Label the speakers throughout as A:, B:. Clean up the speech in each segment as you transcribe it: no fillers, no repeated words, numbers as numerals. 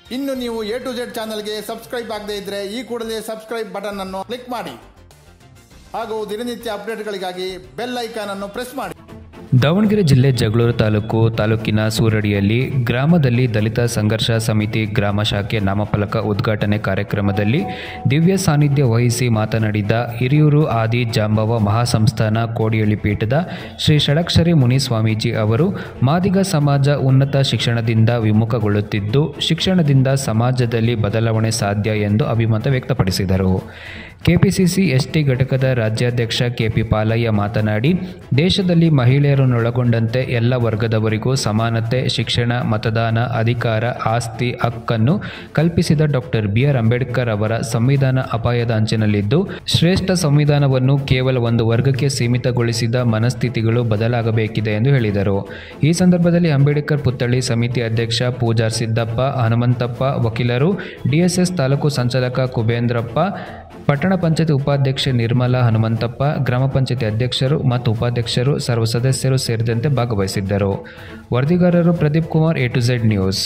A: ಇನ್ನು ನೀವು A to Z ಚಾನೆಲ್ಗೆ ಸಬ್ಸ್ಕ್ರೈಬ್ ಆಗದೇ ಇದ್ದರೆ ಈ ಕೂಡಲೇ ಸಬ್ಸ್ಕ್ರೈಬ್ ಬಟನ್ ಅನ್ನು ಕ್ಲಿಕ್ ಮಾಡಿ ಹಾಗೂ ದಿನನಿತ್ಯ ಅಪ್ಡೇಟ್ಗಳಿಗಾಗಿ ಬೆಲ್ ಐಕಾನ್ ಅನ್ನು ಪ್ರೆಸ್ ಮಾಡಿ.
B: ದಾವಣಗೆರೆ ಜಿಲ್ಲೆ ಜಗಳೂರು ತಾಲೂಕಿನ ಸೂರಡಿಯಲ್ಲಿ ಗ್ರಾಮದಲ್ಲಿ ದಲಿತ ಸಂಘರ್ಷ ಸಮಿತಿ ಗ್ರಾಮ ಶಾಖೆ ನಾಮಫಲಕ ಉದ್ಘಾಟನೆ ಕಾರ್ಯಕ್ರಮದಲ್ಲಿ ದಿವ್ಯ ಸಾನ್ನಿಧ್ಯ ವಹಿಸಿ ಮಾತನಾಡಿದ ಹಿರಿಯೂರು ಆದಿ ಜಾಂಬವ ಮಹಾಸಂಸ್ಥಾನ ಕೋಡಿಹಳ್ಳಿ ಪೀಠದ ಶ್ರೀ ಷಡಕ್ಷರಿ ಮುನಿ ಸ್ವಾಮೀಜಿ ಅವರು ಮಾದಿಗ ಸಮಾಜ ಉನ್ನತ ಶಿಕ್ಷಣದಿಂದ ವಿಮುಖಗೊಳ್ಳುತ್ತಿದ್ದು ಶಿಕ್ಷಣದಿಂದ ಸಮಾಜದಲ್ಲಿ ಬದಲಾವಣೆ ಸಾಧ್ಯ ಎಂದು ಅಭಿಮತ ವ್ಯಕ್ತಪಡಿಸಿದರು. ಕೆಪಿಸಿಸಿ ಎಸ್ಟಿ ಘಟಕದ ರಾಜ್ಯಾಧ್ಯಕ್ಷ ಕೆಪಿ ಪಾಲಯ್ಯ ಮಾತನಾಡಿ, ದೇಶದಲ್ಲಿ ಮಹಿಳೆಯರನ್ನೊಳಗೊಂಡಂತೆ ಎಲ್ಲ ವರ್ಗದವರಿಗೂ ಸಮಾನತೆ, ಶಿಕ್ಷಣ, ಮತದಾನ, ಅಧಿಕಾರ, ಆಸ್ತಿ ಹಕ್ಕನ್ನು ಕಲ್ಪಿಸಿದ ಡಾಕ್ಟರ್ BR ಅಂಬೇಡ್ಕರ್ ಅವರ ಸಂವಿಧಾನ ಅಪಾಯದ ಅಂಚಿನಲ್ಲಿದ್ದು, ಶ್ರೇಷ್ಠ ಸಂವಿಧಾನವನ್ನು ಕೇವಲ ಒಂದು ವರ್ಗಕ್ಕೆ ಸೀಮಿತಗೊಳಿಸಿದ ಮನಸ್ಥಿತಿಗಳು ಬದಲಾಗಬೇಕಿದೆ ಎಂದು ಹೇಳಿದರು. ಈ ಸಂದರ್ಭದಲ್ಲಿ ಅಂಬೇಡ್ಕರ್ ಪುತ್ಥಳಿ ಸಮಿತಿ ಅಧ್ಯಕ್ಷ ಪೂಜಾರ್ ಸಿದ್ದಪ್ಪ, ಹನುಮಂತಪ್ಪ, ವಕೀಲರು, DSS ತಾಲೂಕು ಸಂಚಾಲಕ ಕುಬೇಂದ್ರಪ್ಪ, ಪಟ್ಟಣ ಪಂಚಾಯತ್ ಉಪಾಧ್ಯಕ್ಷೆ ನಿರ್ಮಲಾ, ಹನುಮಂತಪ್ಪ, ಗ್ರಾಮ ಪಂಚಾಯತಿ ಅಧ್ಯಕ್ಷರು ಮತ್ತು ಉಪಾಧ್ಯಕ್ಷರು, ಸರ್ವ ಸದಸ್ಯರು ಸೇರಿದಂತೆ ಭಾಗವಹಿಸಿದ್ದರು. ವರದಿಗಾರರು Pradeep Kumar, A to Z news.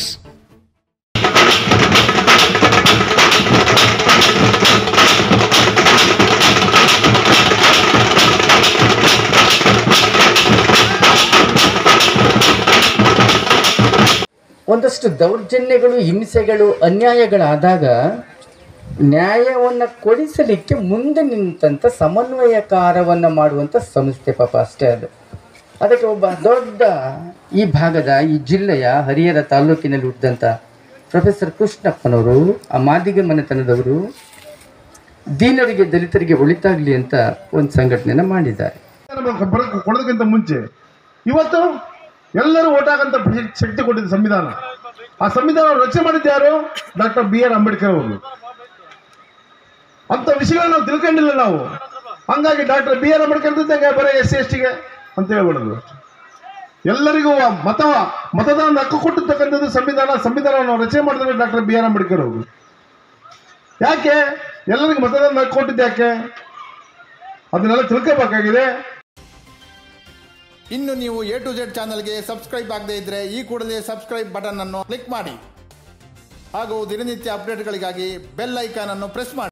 C: ಒಂದಷ್ಟು ದೌರ್ಜನ್ಯಗಳು, ಹಿಂಸೆಗಳು, ಅನ್ಯಾಯಗಳಾದಾಗ ನ್ಯಾಯವನ್ನು ಕೊಡಿಸಲಿಕ್ಕೆ ಮುಂದೆ ನಿಂತಂಥ ಸಮನ್ವಯಕಾರವನ್ನು ಮಾಡುವಂಥ ಸಂಸ್ಥೆ ಪಾಪ ಅಷ್ಟೇ ಅದು. ಅದಕ್ಕೆ ಒಬ್ಬ ದೊಡ್ಡ ಈ ಭಾಗದ, ಈ ಜಿಲ್ಲೆಯ ಹರಿಹರ ತಾಲೂಕಿನಲ್ಲಿ ಹುಟ್ಟಿದಂಥ ಪ್ರೊಫೆಸರ್ ಕೃಷ್ಣಪ್ಪನವರು, ಆ ಮಾದಿಗ ಮನೆತನದವರು, ದೀನರಿಗೆ ದಲಿತರಿಗೆ ಒಳಿತಾಗಲಿ ಅಂತ ಒಂದು ಸಂಘಟನೆಯನ್ನು ಮಾಡಿದ್ದಾರೆ.
D: ಕೊಡೋದಕ್ಕಿಂತ ಮುಂಚೆ ಇವತ್ತು ಎಲ್ಲರೂ ಓಟ್ ಆಗಂತ ಶಕ್ತಿ ಕೊಟ್ಟಿದ್ದ ಸಂವಿಧಾನ. ಆ ಸಂವಿಧಾನ ರಚನೆ ಮಾಡಿದ್ದು ಯಾರು? ಡಾಕ್ಟರ್ BR ಅಂಬೇಡ್ಕರ್ ಅವರು. ಅಂತ ವಿಷಯಗಳನ್ನ ನಾವು ತಿಳ್ಕೊಂಡಿಲ್ಲ ನಾವು. ಹಂಗಾಗಿ ಡಾಕ್ಟರ್ BR ಅಂಬೇಡ್ಕರ್ ಬರೀ SC/ST ಅಂತ ಹೇಳ್ಬಿಡೋದು. ಎಲ್ಲರಿಗೂ ಮತದಾನ ಹಕ್ಕು ಕೊಟ್ಟಿರ್ತಕ್ಕಂಥದ್ದು ಸಂವಿಧಾನವನ್ನು ರಚನೆ ಮಾಡಿದ್ರೆ ಡಾಕ್ಟರ್ BR ಅಂಬೇಡ್ಕರ್ ಅವರು. ಯಾಕೆ ಎಲ್ಲರಿಗೂ ಮತದಾನ ಹಕ್ಕು ಕೊಟ್ಟಿದ್ದು? ಯಾಕೆ ಅದನ್ನೆಲ್ಲ ತಿಳ್ಕೋಬೇಕಾಗಿದೆ.
A: ಇನ್ನು ನೀವು A to Z ಚಾನೆಲ್ಗೆ ಸಬ್ಸ್ಕ್ರೈಬ್ ಆಗದೇ ಇದ್ದರೆ ಈ ಕೂಡಲೇ ಸಬ್ಸ್ಕ್ರೈಬ್ ಬಟನ್ ಅನ್ನು ಕ್ಲಿಕ್ ಮಾಡಿ ಹಾಗೂ ದಿನನಿತ್ಯ ಅಪ್ಡೇಟ್ಗಳಿಗಾಗಿ ಬೆಲ್ ಐಕಾನ್ ಅನ್ನು ಪ್ರೆಸ್ ಮಾಡಿ.